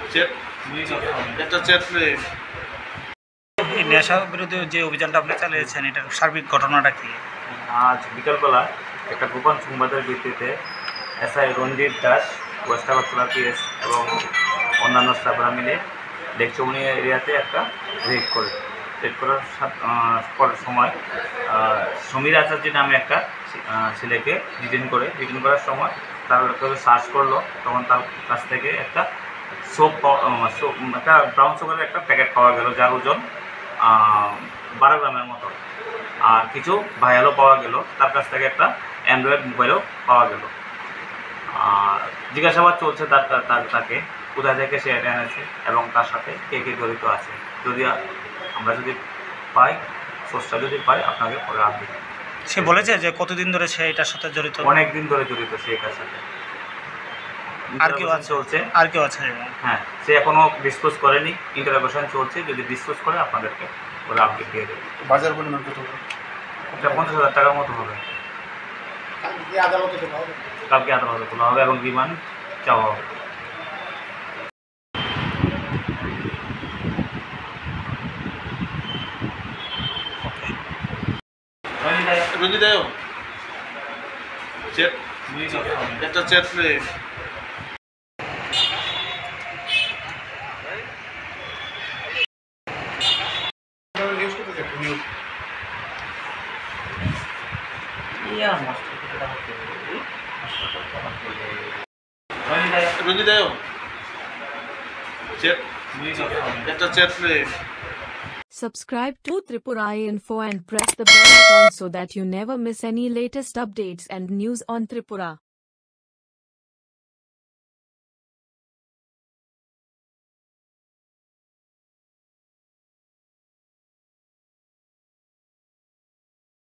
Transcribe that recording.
এই নেশা বিরোধী যে অভিযানটা আপনি চালিয়েছেন এটার সার্বিক ঘটনাটা কি? আজ বিকালবেলা একটা গোপন সংবাদের ভিত্তিতে SI Ranjit Das, west Agartala PS এবং অন্যান্য স্টাফরা মিলে লেকচৌনি এরিয়াতে একটা রেড করার সময় সমীর আচার্য নামে একটা ছেলেকে ডিটেন করার সময় তার সার্চ করলো। তখন তার কাছ থেকে একটা একটা ব্রাউন সুগারের একটা প্যাকেট পাওয়া গেল, যার ওজন 12 গ্রামের মতো। আর কিছু ভাইরালও পাওয়া গেল। তার কাছ থেকে একটা অ্যান্ড্রয়েড মোবাইলও পাওয়া গেল। আর জিজ্ঞাসাবাদ চলছে তাকে কোথায় থেকে সে এটা এনেছে এবং তার সাথে কে কে জড়িত আছে। আমরা যদি পাই, সোর্সটা যদি পাই, আপনাকে পরে আপডেট। সে বলেছে যে কতদিন ধরে সে এটার সাথে জড়িত? অনেক দিন ধরে জড়িত সে এটার সাথে। আর কেউ আছে? হ্যাঁ, সে এখনো ডিসক্লোজ করেনি, ইন্টারোগেশন চলছে। যদি ডিসক্লোজ করে আপনাদেরকে ওরা আপডেট দিয়ে দেবে। বাজার পরিমাণ কত হবে? এটা 50,000 টাকার মতো হবে। কালকে আদালতে তোলা হবে এবং রিমান্ড চাওয়া হবে। Subscribe to Tripurainfo and press the bell icon so that you never miss any latest updates and news on Tripura.